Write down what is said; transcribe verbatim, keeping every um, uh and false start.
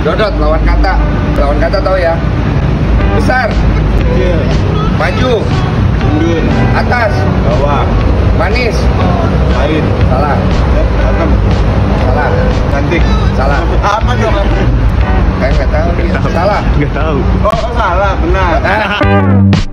Dodot lawan kata. Lawan kata tahu ya? Besar. Kecil. Maju. Mundur. Atas. Bawah. Manis. Pahit. Salah. Asam. Salah. Cantik. Salah. Apa dong? Kayak nggak tahu nih. Salah. Nggak tahu. Oh, salah, benar. Ah.